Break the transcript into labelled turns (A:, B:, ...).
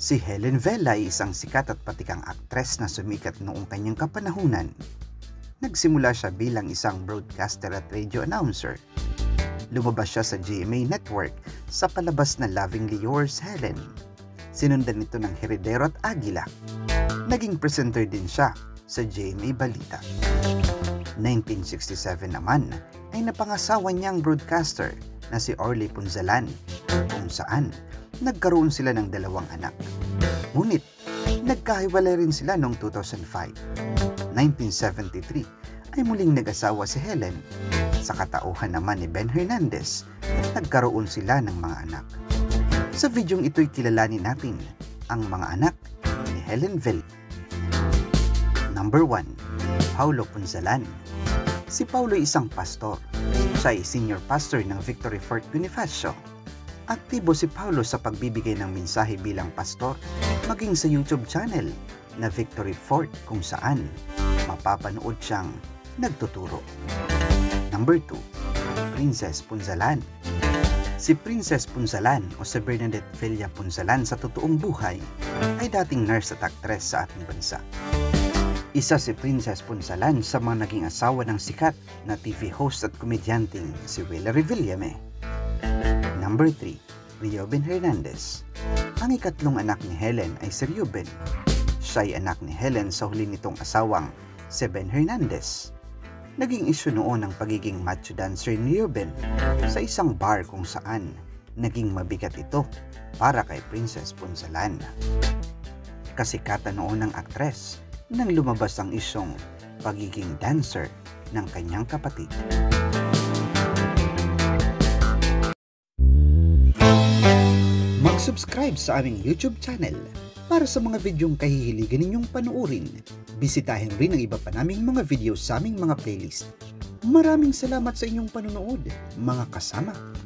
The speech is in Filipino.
A: Si Helen Vela ay isang sikat at patikang aktres na sumikat noong kanyang kapanahunan. Nagsimula siya bilang isang broadcaster at radio announcer. Lumabas siya sa GMA Network sa palabas na Lovingly Yours, Helen. Sinundan nito ng Heredero at Agila. Naging presenter din siya sa GMA Balita. 1967 naman ay napangasawa niyang broadcaster na si Orly Punzalan, kung saan nagkaroon sila ng 2 anak. Ngunit, nagkahiwalay rin sila noong 2005. 1973 ay muling nag-asawa si Helen. Sa katauhan naman ni Ben Hernandez at nagkaroon sila ng mga anak. Sa videong ito'y kilalanin natin ang mga anak ni Helen Vela. Number 1. Paulo Punzalan. Si Paulo ay isang pastor. Siya ay senior pastor ng Victory Fort Bonifacio. Aktibo si Paulo sa pagbibigay ng mensahe bilang pastor, maging sa YouTube channel na Victory Fort kung saan mapapanood siyang nagtuturo. Number 2. Princess Punzalan. Si Princess Punzalan o si Bernadette Villa Punzalan sa totoong buhay ay dating nurse at actress sa ating bansa. Isa si Princess Punzalan sa mga naging asawa ng sikat na TV host at komedyanteng si Willa Revillame. Number 3. Reuben Hernandez. Ang ikatlong anak ni Helen ay si Reuben. Siya ay anak ni Helen sa huli nitong asawang si Ben Hernandez. Naging isyu noon ang pagiging macho dancer ni Reuben sa isang bar kung saan naging mabigat ito para kay Princess Punzalan. Kasikatan noon ng aktres nang lumabas ang isyong pagiging dancer ng kanyang kapatid. Mag-subscribe sa aming YouTube channel para sa mga videong kahihiligan ninyong panuorin. Bisitahin rin ang iba pa naming mga video sa aming mga playlist. Maraming salamat sa inyong panonood, mga kasama.